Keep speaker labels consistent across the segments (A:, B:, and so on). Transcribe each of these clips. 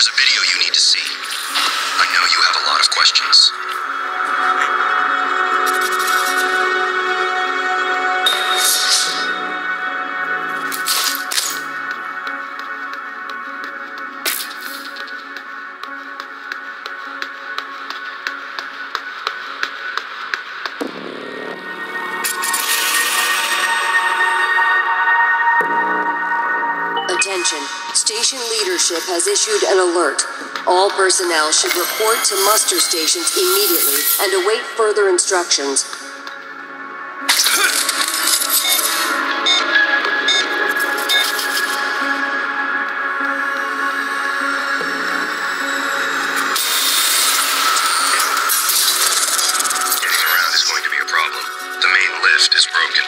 A: There's a video you need to see. I know you have a lot of questions.
B: Attention. Station leadership has issued an alert. All personnel should report to muster stations immediately and await further instructions.
A: Getting around is going to be a problem. The main lift is broken.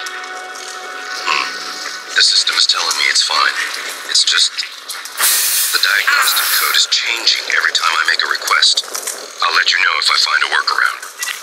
A: The system is telling me it's fine. It's just... the diagnostic code is changing every time I make a request. I'll let you know if I find a workaround.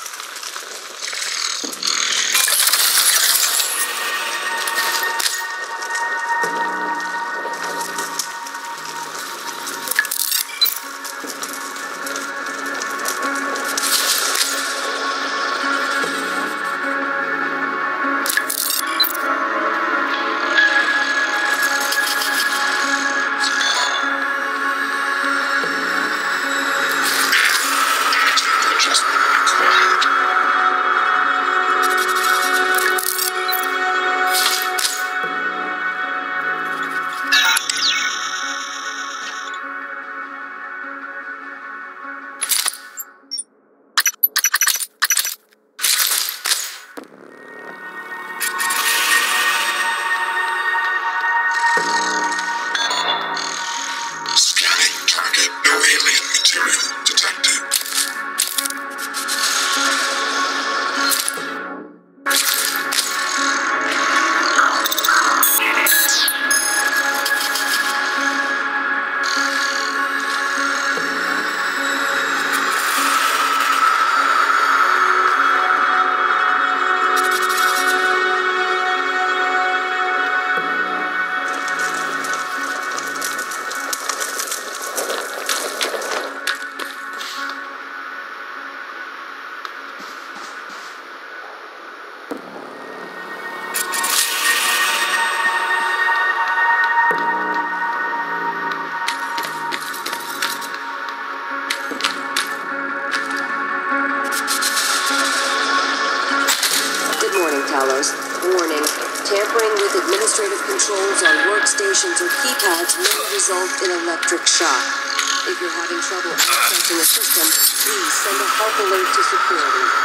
B: Warning, tampering with administrative controls on workstations or keypads may result in electric shock. If you're having trouble accessing a system, please send a help alert to security.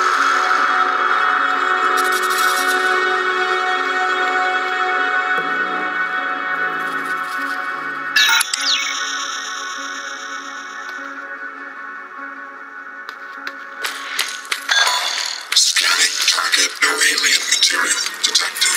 C: No alien material detected.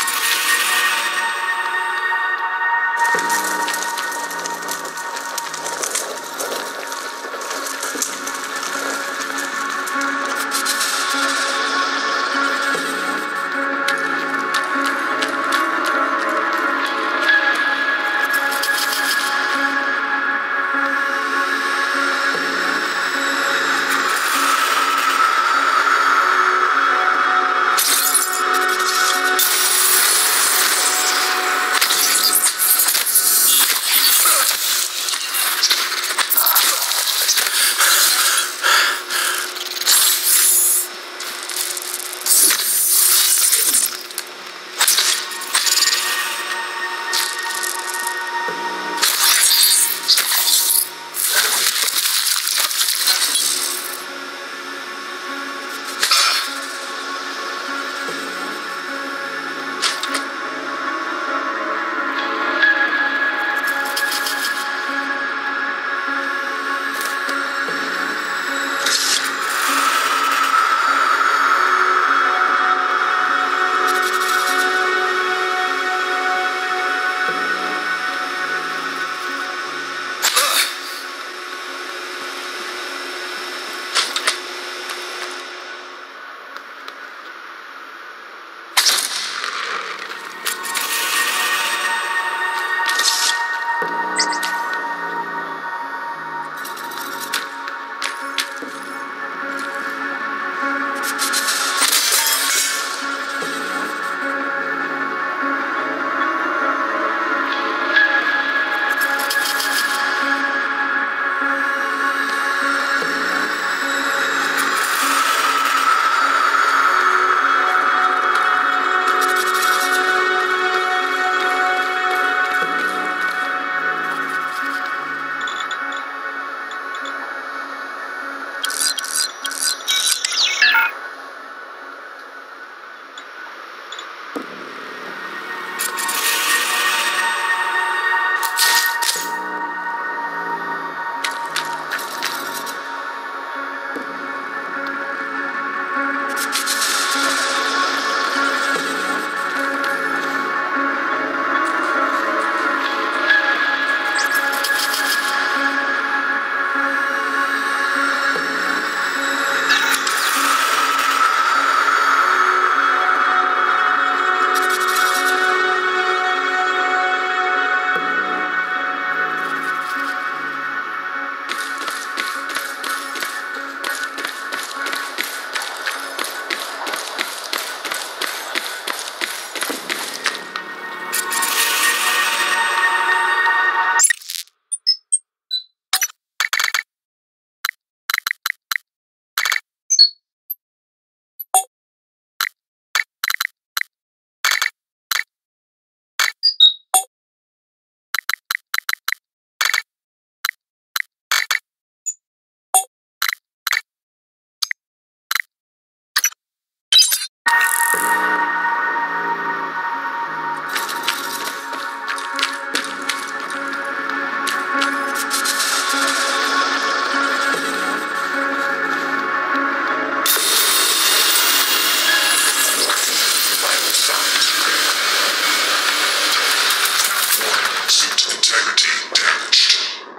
C: Suit integrity damaged.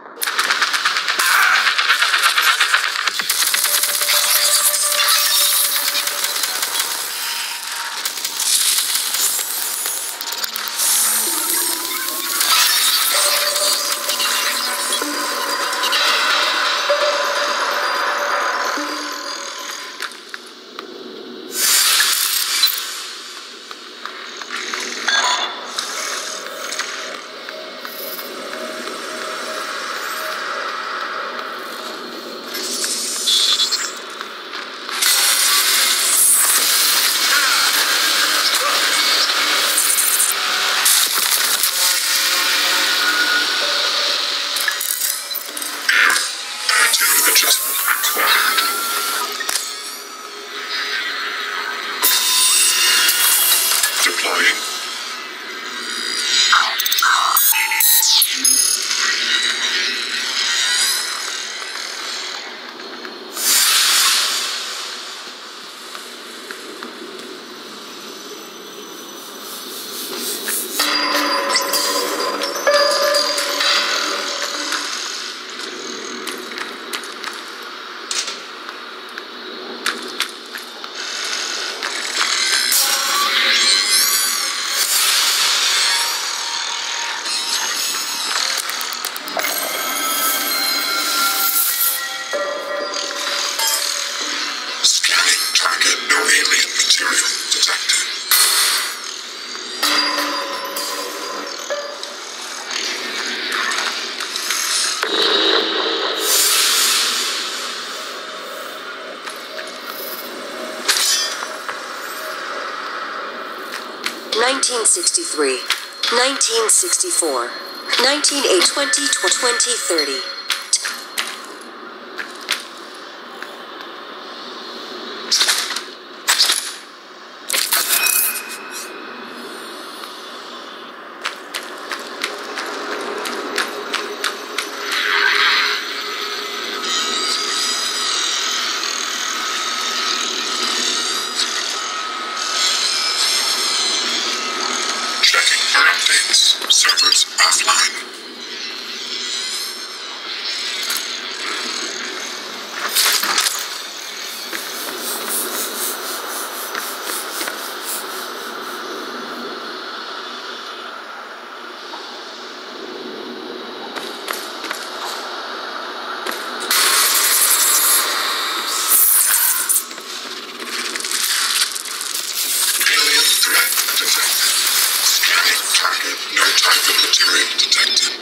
C: Adjustment required. Deploying. Scanning target. No alien material detected.
B: (1963, 1964, 1920, 2030.
C: Checking for updates. Servers offline. Alien threat detected. Scanning target. No type of material detected.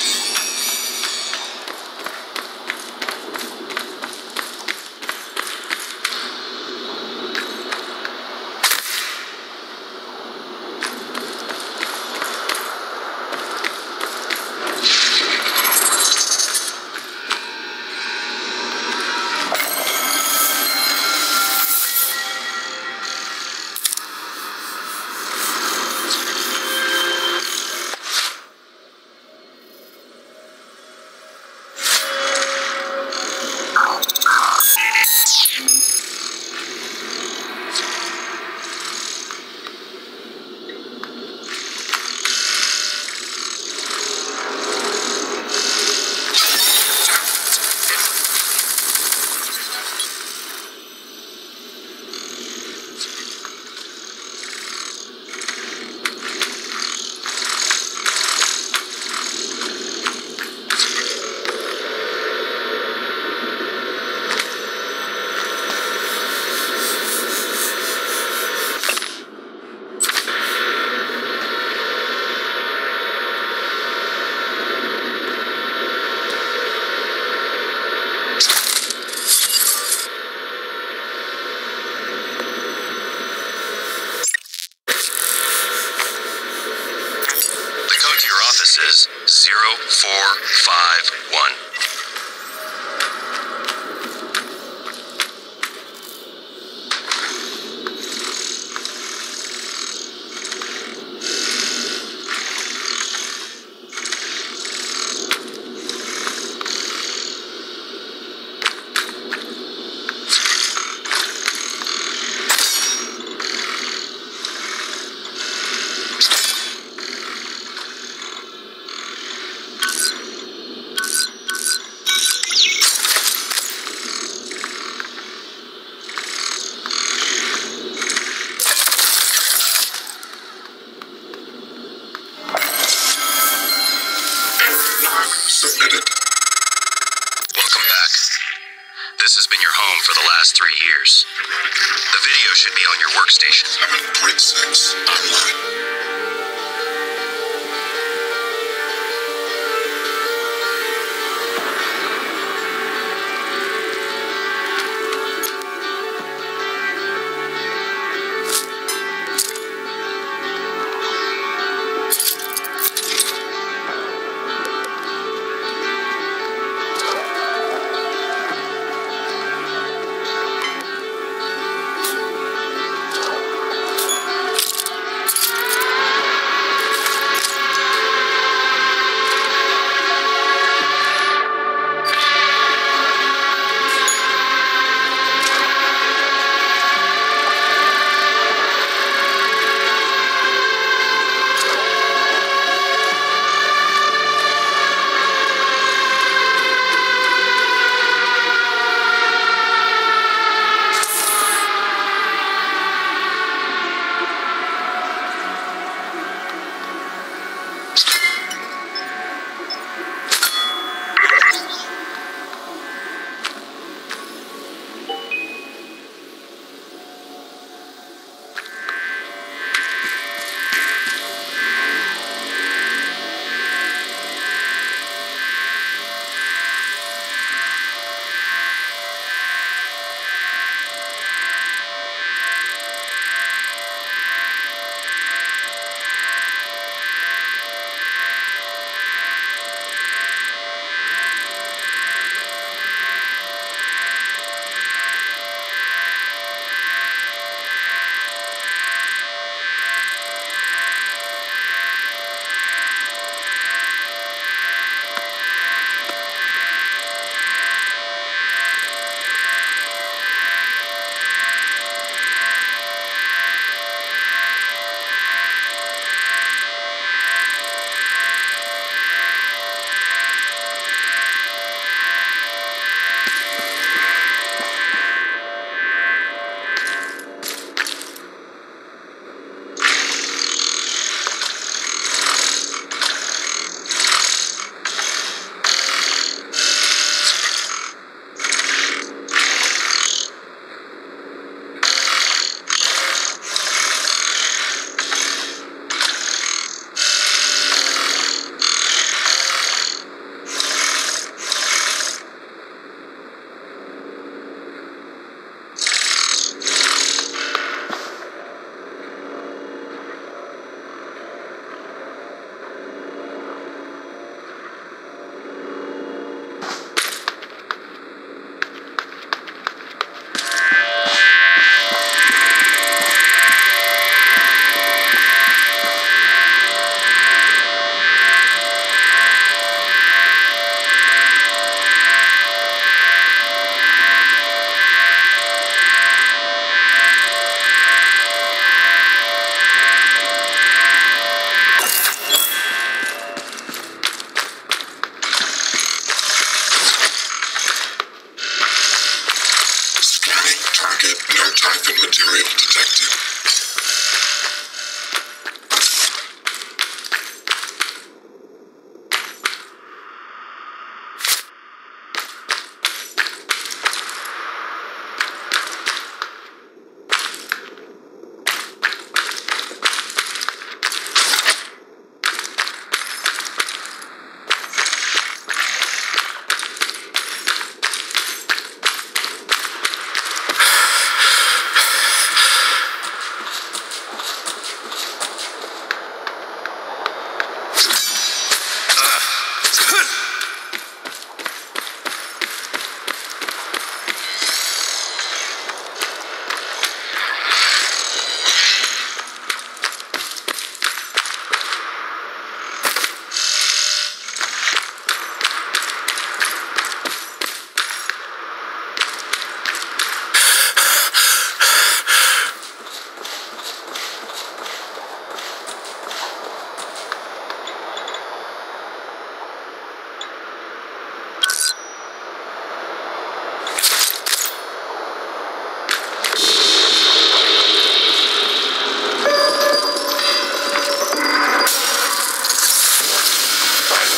A: The code to your office is 0451.
C: log submitted.
A: Welcome back. This has been your home for the last 3 years.
C: Eradicator
A: The video should be on your workstation.
C: 7.6 online.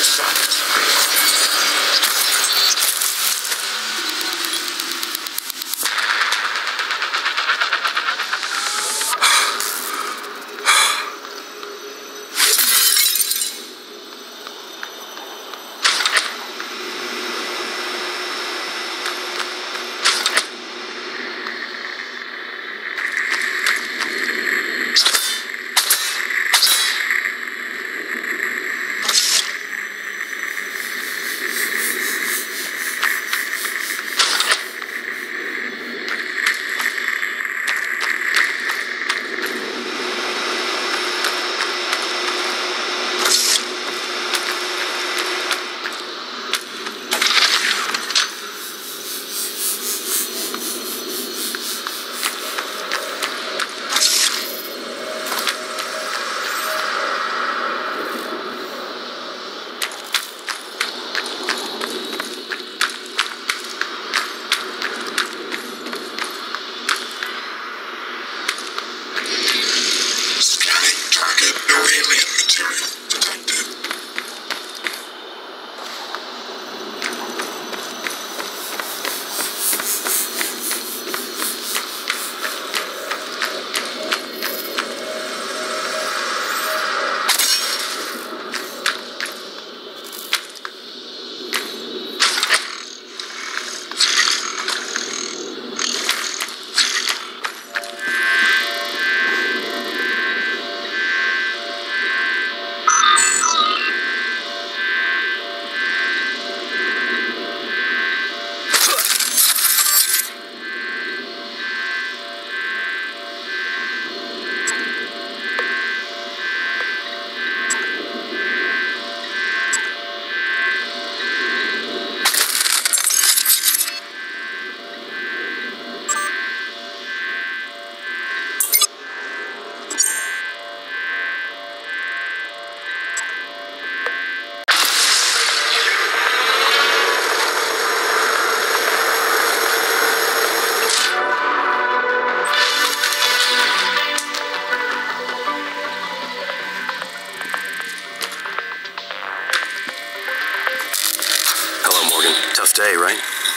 A: Day, right?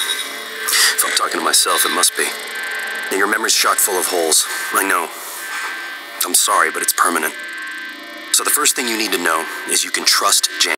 A: If I'm talking to myself, it must be. And your memory's chock full of holes. I know. I'm sorry, but it's permanent. So the first thing you need to know is you can trust Jan.